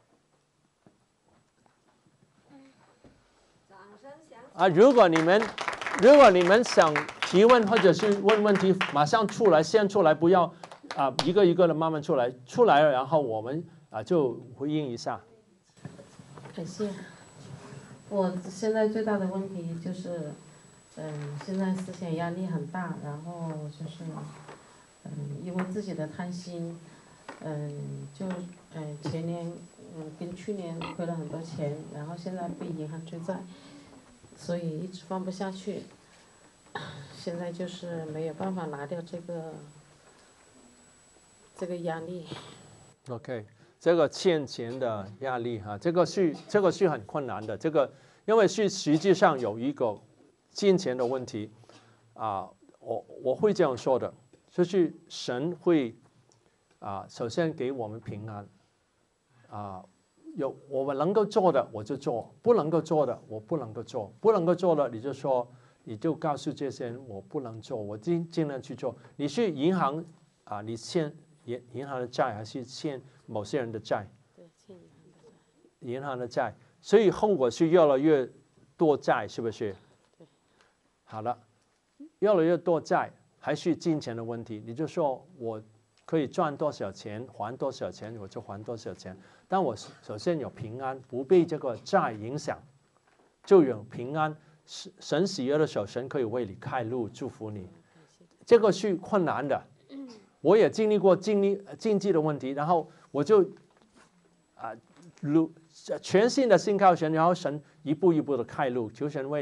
啊，如果你们想提问或者是问问题，马上出来，先出来，不要一个一个的慢慢出来了，然后我们就回应一下。 感谢。我现在最大的问题就是，现在思想压力很大，然后就是。因为自己的贪心，前年跟去年亏了很多钱，然后现在被银行追债，所以一直放不下去。现在就是没有办法拿掉这个压力。 OK， 这个欠钱的压力哈，这个是很困难的。这个因为是实际上有一个金钱的问题我会这样说的。就是神会首先给我们平安有我们能够做的我就做，不能够做的我不能够做，不能够做的你就说，你就告诉这些人我不能做，我尽量去做。你是银行你欠银行的债，还是欠某些人的债？ 对，欠银行的债，所以后果是越来越多债，是不是？ 对。 好了，越来越多债。还是金钱的问题，你就说我可以赚多少钱，还多少钱，我就还多少钱。但我首先有平安，不被这个债影响，就有平安。神喜悦的时候，神可以为你开路，祝福你。这个是困难的，我也经历过经济的问题，然后我就全新的信靠神，然后神一步一步的开路，求神为你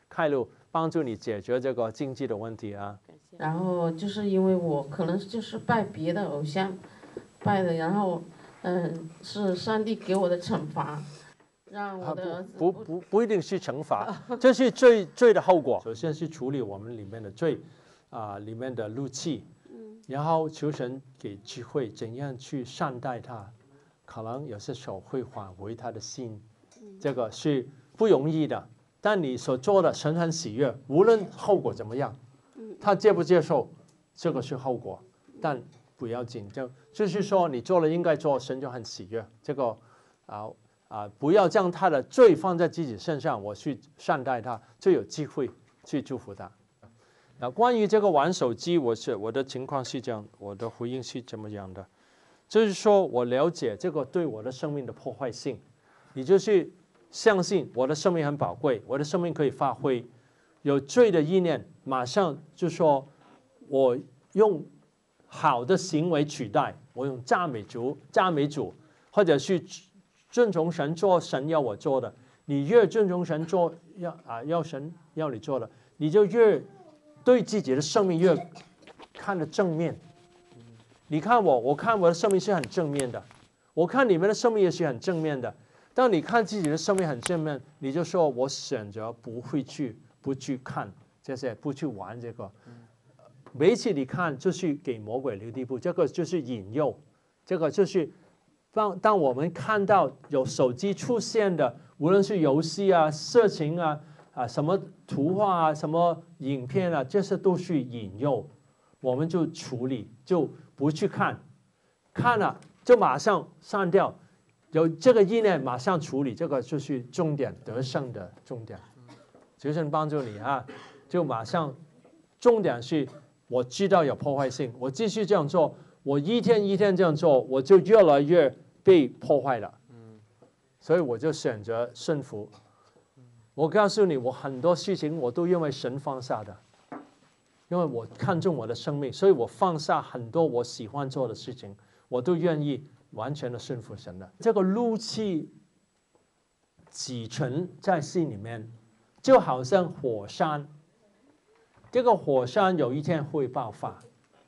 开路，帮助你解决这个经济的问题啊。 然后就是因为我可能就是拜别的偶像，拜的，然后是上帝给我的惩罚，让我的儿子不一定是惩罚，这是罪的后果。首先是处理我们里面的罪，里面的怒气，然后求神给机会怎样去善待他，可能有些时候会挽回他的心，这个是不容易的。但你所做的神很喜悦，无论后果怎么样，他接不接受，这个是后果，但不要紧，就是说你做了应该做，神就很喜悦。这个不要将他的罪放在自己身上，我去善待他，就有机会去祝福他。关于这个玩手机，我的情况是这样，我的回应是这么样的，就是说我了解这个对我的生命的破坏性，你就是相信我的生命很宝贵，我的生命可以发挥。有罪的意念，马上就说我用好的行为取代，我用赞美主，或者去遵从神做神要我做的。你越遵从神做要神要你做的，你就越对自己的生命越看得正面。你看我看我的生命是很正面的，我看你们的生命也是很正面的。当你看自己的生命很正面，你就说我选择不去看这些，不去玩这个。每一次你看就是给魔鬼留地步，这个就是引诱，这个就是当我们看到有手机出现的，无论是游戏啊、色情啊、什么图画啊、什么影片啊，这些都是引诱，我们就处理，就不去看，看了就马上删掉，有这个意念马上处理，这个就是重点，得胜的重点。求神帮助你啊，就马上重点是我知道有破坏性，我继续这样做，我一天一天这样做，我就越来越被破坏了。所以我就选择顺服。我告诉你，我很多事情我都因为神放下的，因为我看重我的生命，所以我放下很多我喜欢做的事情，我都愿意完全的顺服神的。这个怒气积存在心里面，就好像火山，这个火山有一天会爆发。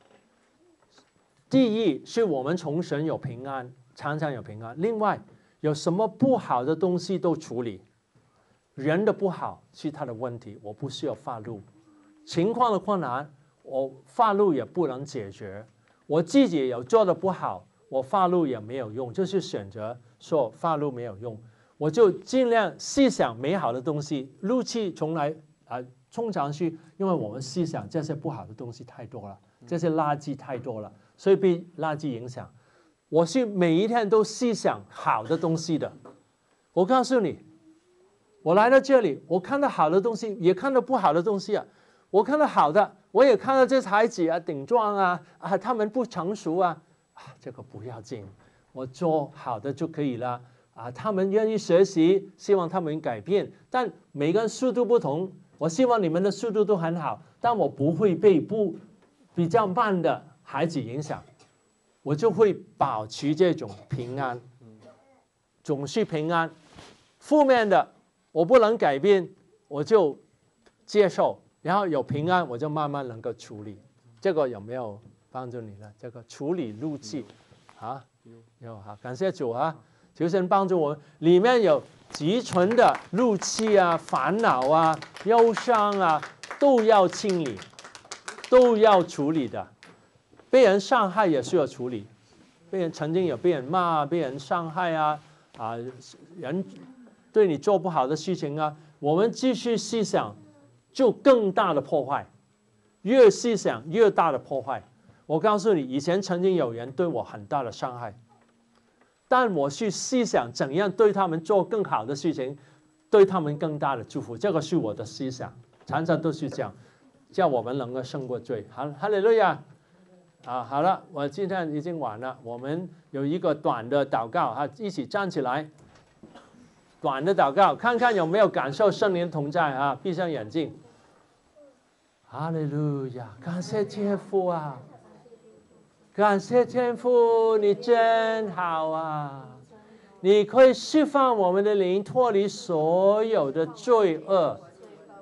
第一是我们从神有平安，常常有平安。另外有什么不好的东西都处理，人的不好是他的问题，我不需要发怒。情况的困难，我发怒也不能解决。我自己有做的不好，我发怒也没有用，就是选择说发怒没有用，我就尽量思想美好的东西。怒气通常是因为我们思想这些不好的东西太多了，这些垃圾太多了，所以被垃圾影响。我是每一天都思想好的东西的。我告诉你，我来到这里，我看到好的东西，也看到不好的东西啊。我看到好的，我也看到这孩子啊顶撞啊，他们不成熟啊，这个不要紧，我做好的就可以了啊。他们愿意学习，希望他们改变，但每个人速度不同。我希望你们的速度都很好，但我不会被比较慢的孩子影响，我就会保持这种平安，总是平安。负面的我不能改变，我就接受，然后有平安，我就慢慢能够处理。这个有没有帮助你呢？这个处理怒气有好，感谢主啊！求神帮助我，里面有积存的怒气啊、烦恼啊、忧伤啊，都要清理，都要处理的。被人伤害也需要处理，曾经有被人骂、被人伤害人对你做不好的事情啊，我们继续思想，就更大的破坏，越思想越大的破坏。我告诉你，以前曾经有人对我很大的伤害，但我去思想怎样对他们做更好的事情，对他们更大的祝福，这个是我的思想，常常都是这样，叫我们能够胜过罪。哈利路亚！好了，我今天已经晚了，我们有一个短的祷告一起站起来，短的祷告，看看有没有感受圣灵同在闭上眼睛。哈利路亚！感谢天父啊！感谢天父，你真好啊！你可以释放我们的灵，脱离所有的罪恶，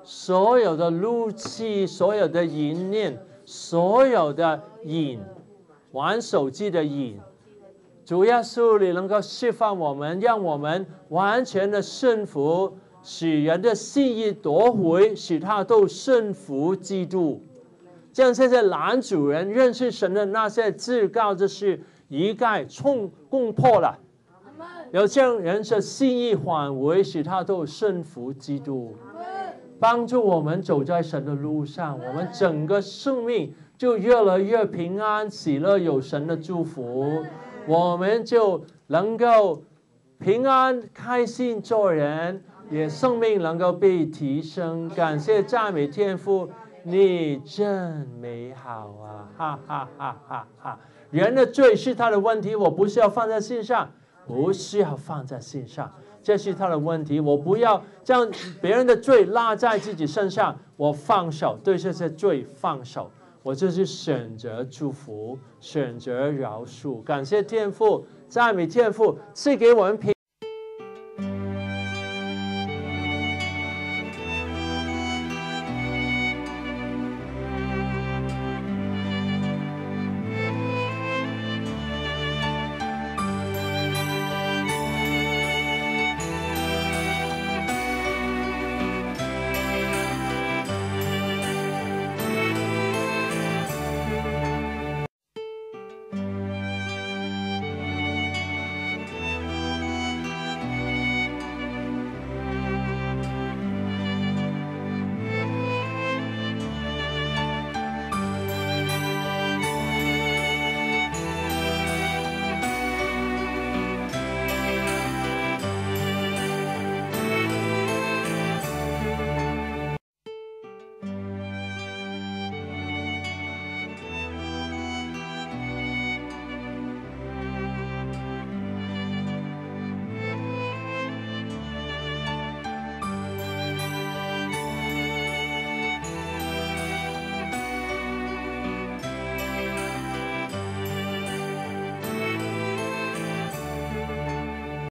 所有的怒气，所有的淫念，所有的瘾，玩手机的瘾。主耶稣，你能够释放我们，让我们完全的顺服，使人的心意夺回，使他都顺服基督。这样这些男主人认识神的那些至高之事，一概攻破了。有这样人的心意返回，使他都顺服基督，帮助我们走在神的路上，我们整个生命就越来越平安喜乐，有神的祝福，我们就能够平安开心做人，也生命能够被提升。感谢赞美天父，你真美好啊！哈哈哈哈哈！人的罪是他的问题，我不是要放在心上，不是要放在心上，这是他的问题。我不要将别人的罪拉在自己身上，我放手，对这些罪放手，我就是选择祝福，选择饶恕。感谢天父，赞美天父，赐给我们平安。